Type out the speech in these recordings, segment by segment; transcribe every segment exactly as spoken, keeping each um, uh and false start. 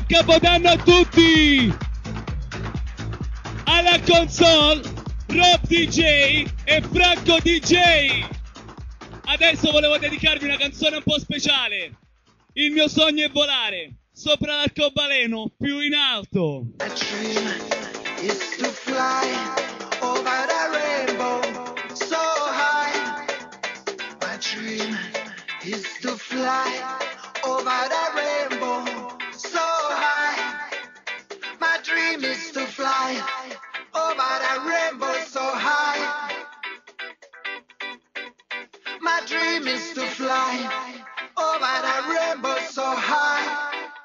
Capodanno a tutti! Alla console Rob D J e Franco D J. Adesso volevo dedicarvi una canzone un po' speciale. Il mio sogno è volare sopra l'arcobaleno più in alto. My dream is to fly over the rainbow so high. My dream is to fly over the rainbow so high. My dream is to fly over the rainbow so high. My dream is to fly over the rainbow so high.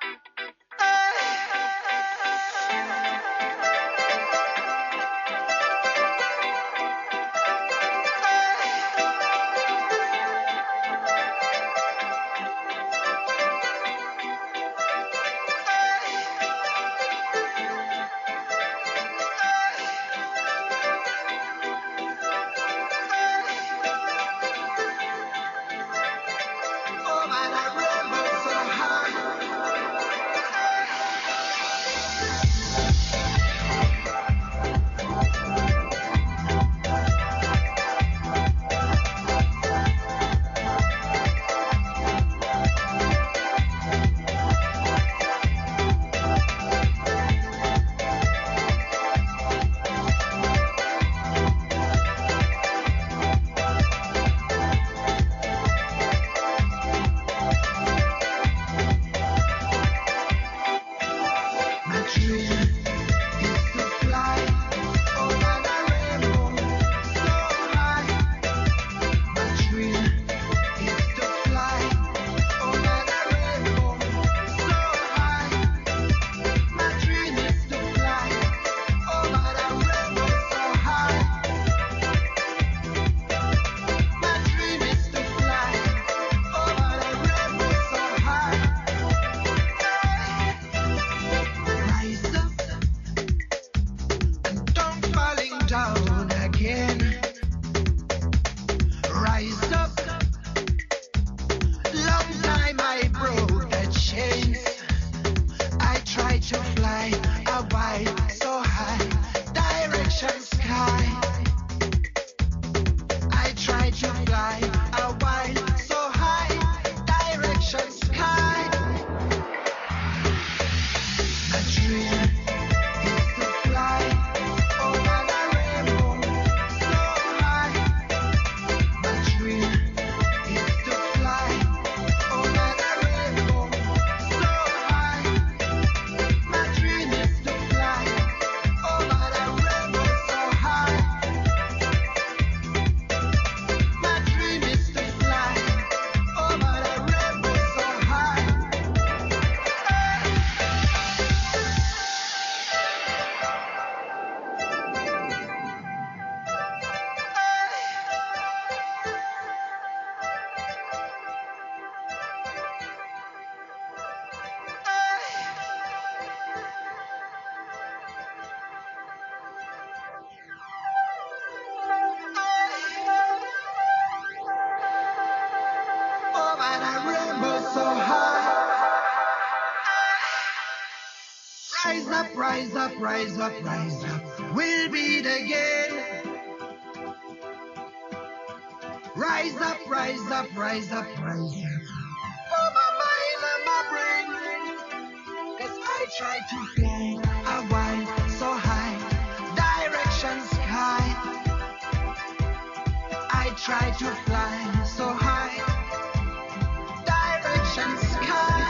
Rise up, rise up, rise up, we'll beat again. Rise up, rise up, rise up, rise up. For my mind and my brain, 'cause I try to fly a while so high, direction sky. I try to fly so high, direction sky.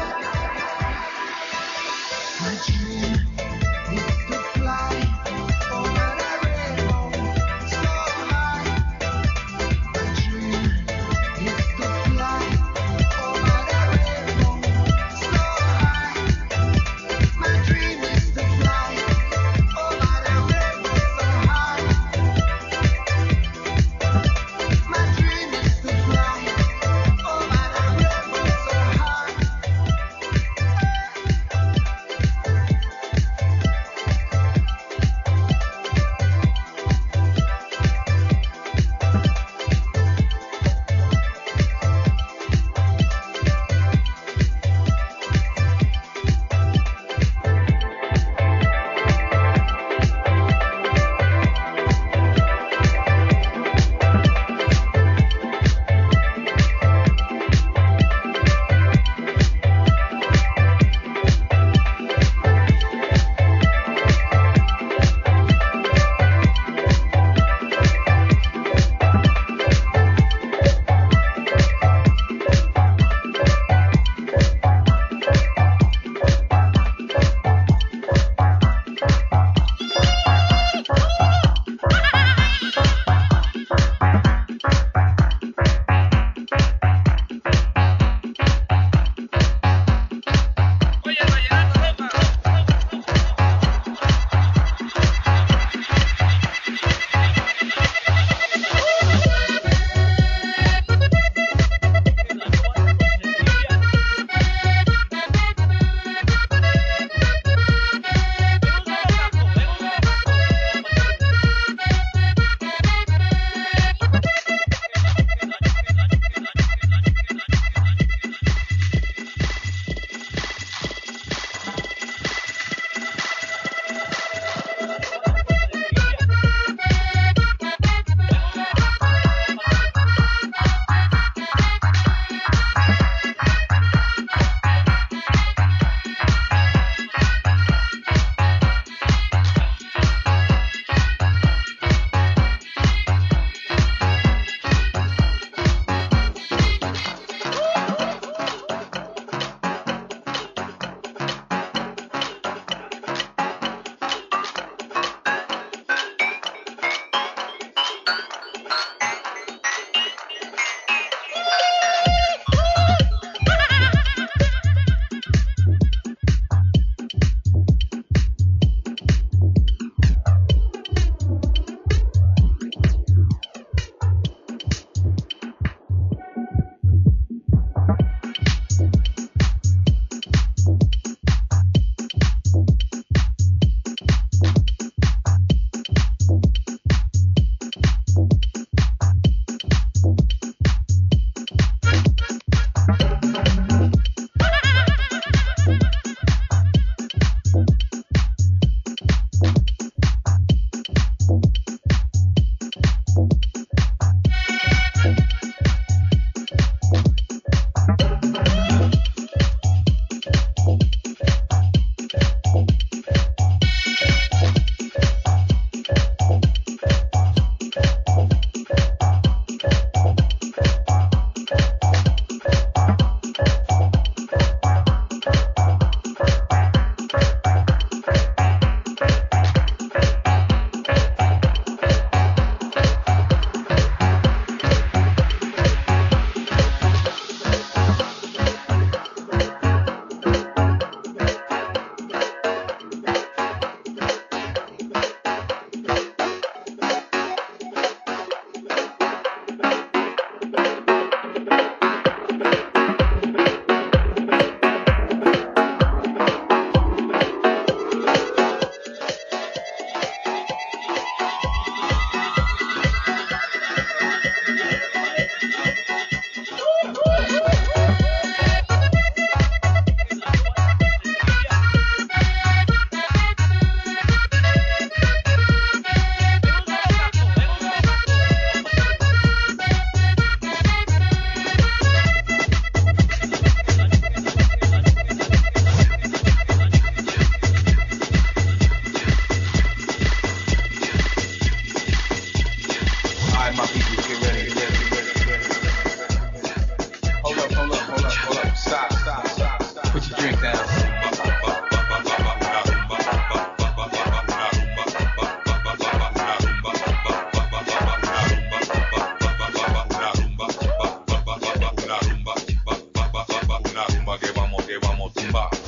My dream is to fly over the rainbow so high. My dream is to fly over the rainbow so high. My dream is to fly over the rainbow so high. My box.